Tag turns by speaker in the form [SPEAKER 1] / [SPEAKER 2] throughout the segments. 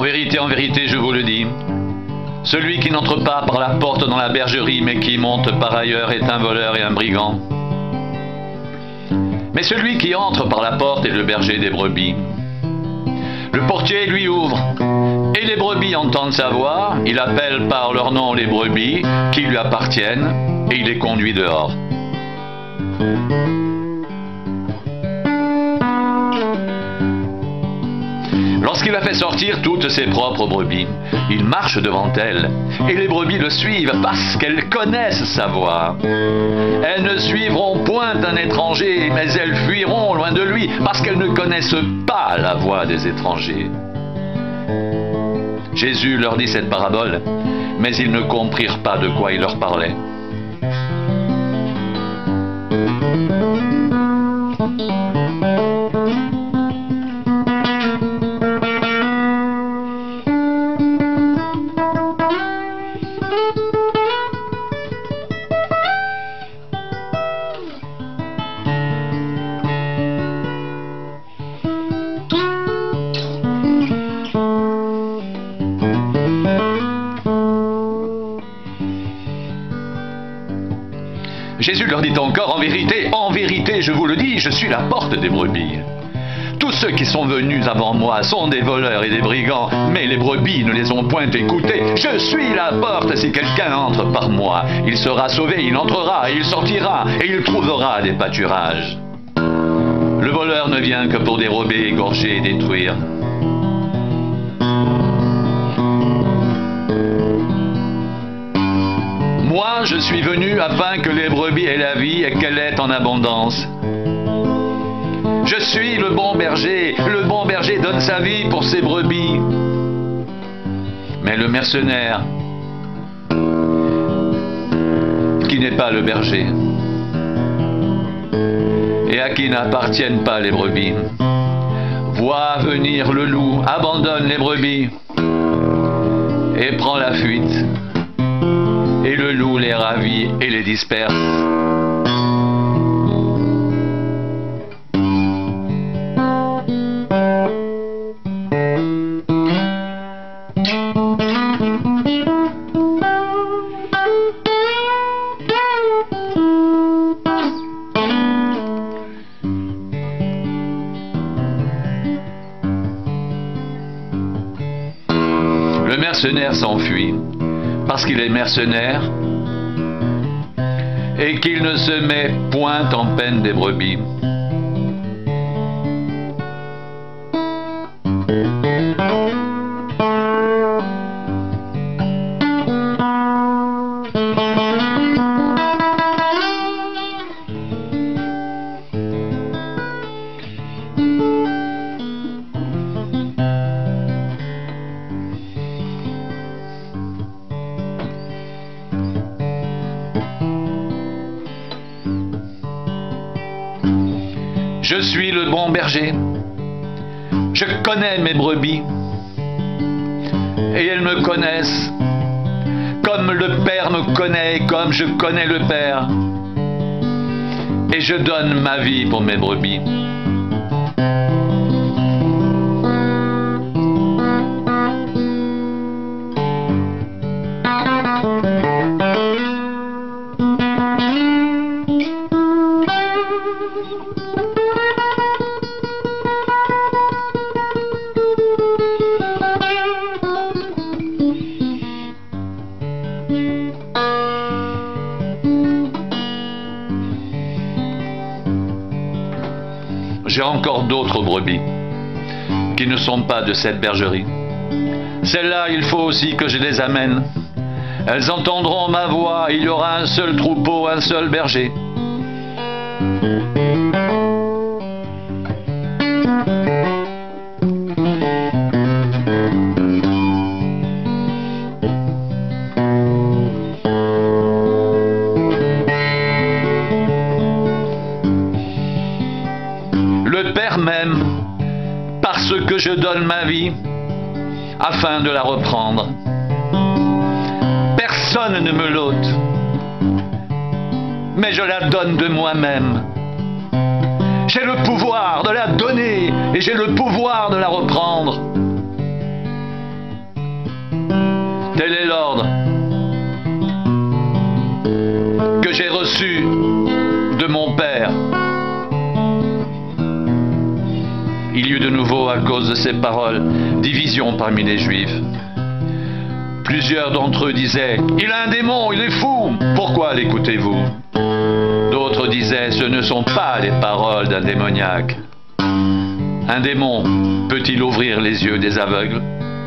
[SPEAKER 1] En vérité, je vous le dis, celui qui n'entre pas par la porte dans la bergerie, mais qui monte par ailleurs est un voleur et un brigand. Mais celui qui entre par la porte est le berger des brebis. Le portier lui ouvre, et les brebis entendent sa voix. Il appelle par leur nom les brebis qui lui appartiennent, et il les conduit dehors. Lorsqu'il a fait sortir toutes ses propres brebis, il marche devant elles, et les brebis le suivent parce qu'elles connaissent sa voix. Elles ne suivront point un étranger, mais elles fuiront loin de lui parce qu'elles ne connaissent pas la voix des étrangers. Jésus leur dit cette parabole, mais ils ne comprirent pas de quoi il leur parlait. Jésus leur dit encore, en vérité, je vous le dis, je suis la porte des brebis. Tous ceux qui sont venus avant moi sont des voleurs et des brigands, mais les brebis ne les ont point écoutés. Je suis la porte, si quelqu'un entre par moi, il sera sauvé, il entrera, il sortira, et il trouvera des pâturages. Le voleur ne vient que pour dérober, égorger et détruire. Moi, je suis venu afin que les brebis aient la vie et qu'elle ait en abondance. Je suis le bon berger donne sa vie pour ses brebis. Mais le mercenaire, qui n'est pas le berger, et à qui n'appartiennent pas les brebis, voit venir le loup, abandonne les brebis, et prend la fuite. Et le loup les ravit et les disperse. Le mercenaire s'enfuit. Parce qu'il est mercenaire et qu'il ne se met point en peine des brebis. Je suis le bon berger. Je connais mes brebis. Et elles me connaissent. Comme le Père me connaît, comme je connais le Père. Et je donne ma vie pour mes brebis. J'ai encore d'autres brebis qui ne sont pas de cette bergerie. Celles-là, il faut aussi que je les amène. Elles entendront ma voix, il y aura un seul troupeau, un seul berger. Le Père m'aime parce que je donne ma vie afin de la reprendre. Personne ne me l'ôte, mais je la donne de moi-même. J'ai le pouvoir de la donner et j'ai le pouvoir de la reprendre. Tel est l'ordre que j'ai reçu de mon Père. Il y eut de nouveau, à cause de ces paroles, division parmi les Juifs. Plusieurs d'entre eux disaient « Il a un démon, il est fou, pourquoi l'écoutez-vous » D'autres disaient « Ce ne sont pas les paroles d'un démoniaque. Un démon peut-il ouvrir les yeux des aveugles ?»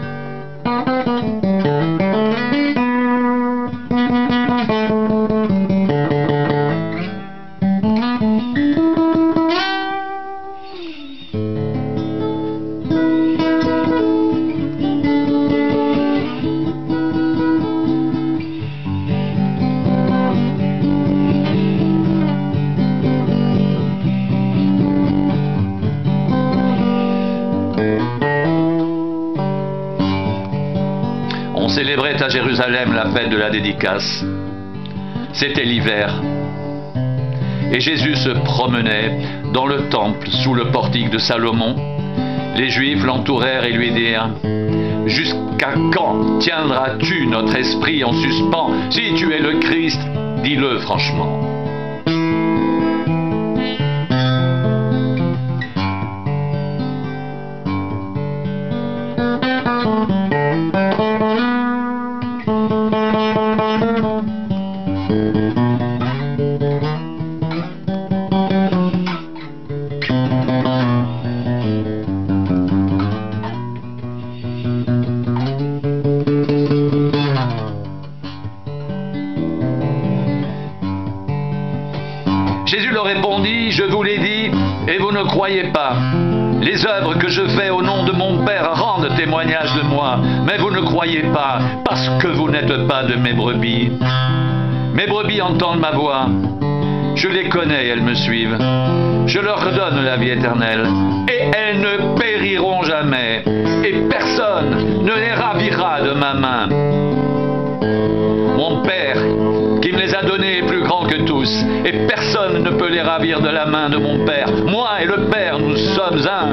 [SPEAKER 1] On célébrait à Jérusalem la fête de la dédicace. C'était l'hiver. Et Jésus se promenait dans le temple sous le portique de Salomon. Les Juifs l'entourèrent et lui dirent « Jusqu'à quand tiendras-tu notre esprit en suspens? Si tu es le Christ, dis-le franchement. » Jésus leur répondit, je vous l'ai dit, et vous ne croyez pas. Les œuvres que je fais au nom de mon Père rendent témoignage de moi, mais vous ne croyez pas, parce que vous n'êtes pas de mes brebis. Mes brebis entendent ma voix. Je les connais, elles me suivent. Je leur donne la vie éternelle, et elles ne périront jamais, et personne ne les ravira de ma main. Mon Père, qui me les a donnés, est plus grand que tous, et personne ne peut les ravir de la main de mon Père. Moi et le Père, nous sommes un.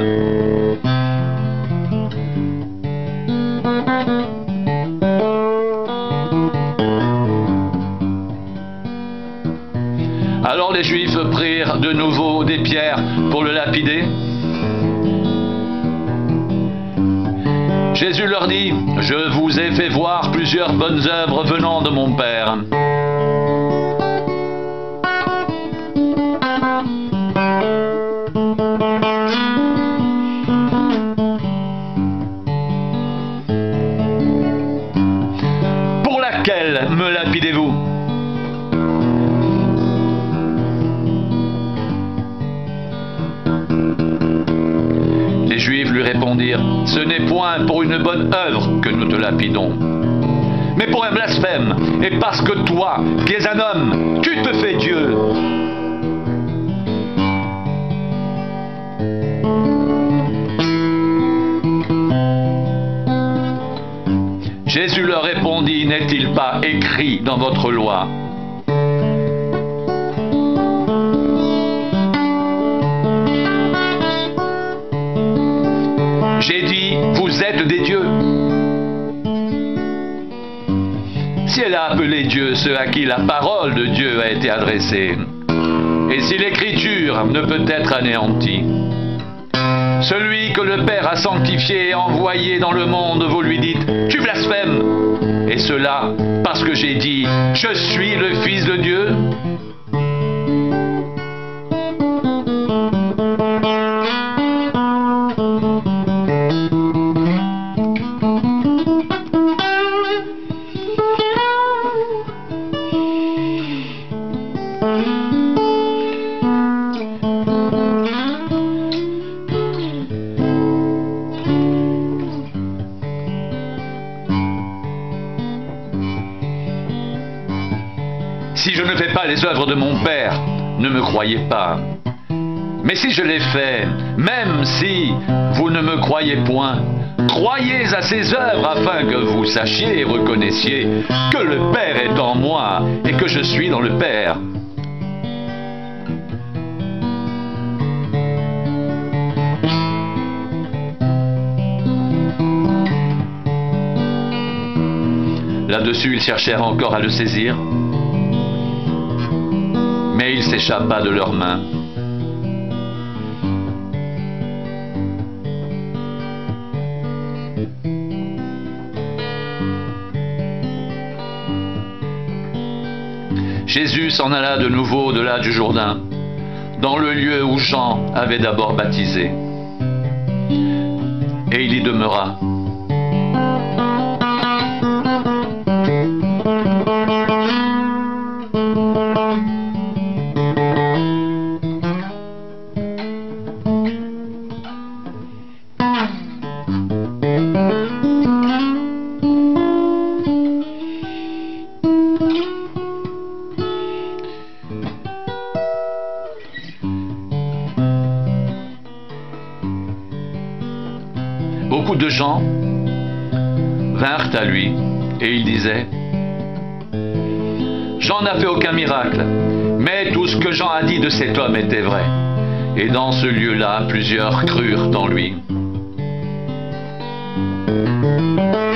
[SPEAKER 1] Alors les Juifs prirent de nouveau des pierres pour le lapider. Jésus leur dit, « Je vous ai fait voir plusieurs bonnes œuvres venant de mon Père. » Pour laquelle me lapidez-vous? Les Juifs lui répondirent, « Ce n'est point pour une bonne œuvre que nous te lapidons, mais pour un blasphème, et parce que toi, qui es un homme, tu te fais Dieu. » Jésus leur répondit, « N'est-il pas écrit dans votre loi ? » J'ai dit, vous êtes des dieux. Si elle a appelé Dieu ceux à qui la parole de Dieu a été adressée, et si l'écriture ne peut être anéantie, celui que le Père a sanctifié et envoyé dans le monde, vous lui dites, tu blasphèmes. Et cela parce que j'ai dit, je suis le Fils de Dieu. Si je ne fais pas les œuvres de mon Père, ne me croyez pas. Mais si je les fais, même si vous ne me croyez point, croyez à ces œuvres afin que vous sachiez et reconnaissiez que le Père est en moi et que je suis dans le Père. Là-dessus, ils cherchèrent encore à le saisir, mais il s'échappa de leurs mains. Jésus s'en alla de nouveau au-delà du Jourdain, dans le lieu où Jean avait d'abord baptisé. Et il y demeura. Beaucoup de gens vinrent à lui et il disait: Jean n'a fait aucun miracle, mais tout ce que Jean a dit de cet homme était vrai. Et dans ce lieu-là, plusieurs crurent en lui.